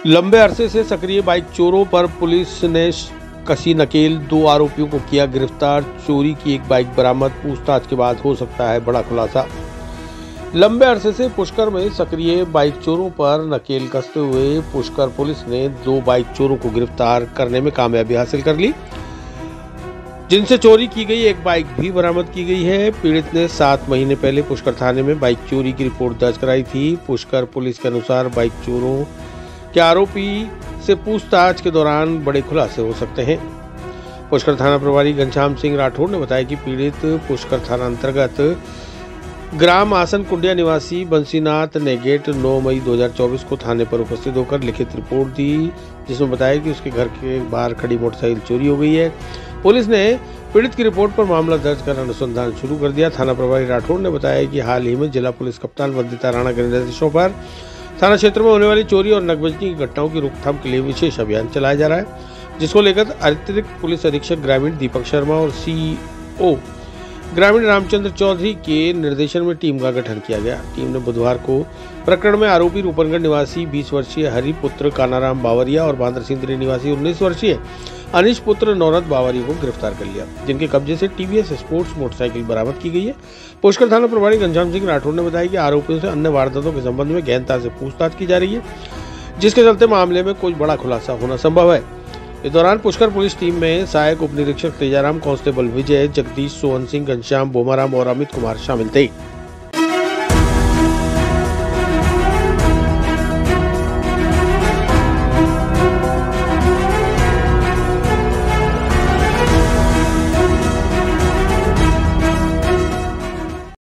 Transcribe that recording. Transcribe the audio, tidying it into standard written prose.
लंबे अरसे से सक्रिय बाइक चोरों पर पुलिस ने कसी नकेल। 2 आरोपियों को किया गिरफ्तार। चोरी की एक बाइक बरामद। पूछताछ के बाद हो सकता है बड़ा खुलासा। लंबे अरसे से पुष्कर में सक्रिय बाइक चोरों पर नकेल कसते हुए पुष्कर पुलिस ने 2 बाइक चोरों को गिरफ्तार करने में कामयाबी हासिल कर ली, जिनसे चोरी की गई एक बाइक भी बरामद की गई है। पीड़ित ने 7 महीने पहले पुष्कर थाने में बाइक चोरी की रिपोर्ट दर्ज कराई थी। पुष्कर पुलिस के अनुसार बाइक चोरों के आरोपी से पूछताछ के दौरान बड़े खुलासे हो सकते हैं। पुष्कर थाना प्रभारी घनश्याम सिंह राठौड़ ने बताया कि पीड़ित पुष्कर थाना अंतर्गत ग्राम आसन कुंडिया निवासी बंसीनाथ ने गेट 9 मई 2024 को थाने पर उपस्थित होकर लिखित रिपोर्ट दी, जिसमें बताया कि उसके घर के बाहर खड़ी मोटरसाइकिल चोरी हो गई है। पुलिस ने पीड़ित की रिपोर्ट पर मामला दर्ज कर अनुसंधान शुरू कर दिया। थाना प्रभारी राठौड़ ने बताया कि हाल ही में जिला पुलिस कप्तान वंदिता राणा के निर्देशों पर थाना क्षेत्र में होने वाली चोरी और नकबजनी की घटनाओं की रोकथाम के लिए विशेष अभियान चलाया जा रहा है, जिसको लेकर अतिरिक्त पुलिस अधीक्षक ग्रामीण दीपक शर्मा और सीओ ग्रामीण रामचंद्र चौधरी के निर्देशन में टीम का गठन किया गया। टीम ने बुधवार को प्रकरण में आरोपी रूपनगढ़ निवासी 20 वर्षीय हरिपुत्र कानाराम बावरिया और बांदर सिंदरी निवासी 19 वर्षीय अनिश पुत्र नौरत बावरिया को गिरफ्तार कर लिया, जिनके कब्जे से टीवीएस स्पोर्ट्स मोटरसाइकिल बरामद की गई है। पुष्कर थाना प्रभारी घनश्याम सिंह राठौड़ ने बताया कि आरोपियों से अन्य वारदातों के संबंध में गहनता से पूछताछ की जा रही है, जिसके चलते मामले में कुछ बड़ा खुलासा होना संभव है। इस दौरान पुष्कर पुलिस टीम में सहायक उप निरीक्षक तेजाराम, कांस्टेबल विजय, जगदीश, सोहन सिंह, घनश्याम, बोमाराम और अमित कुमार शामिल थे।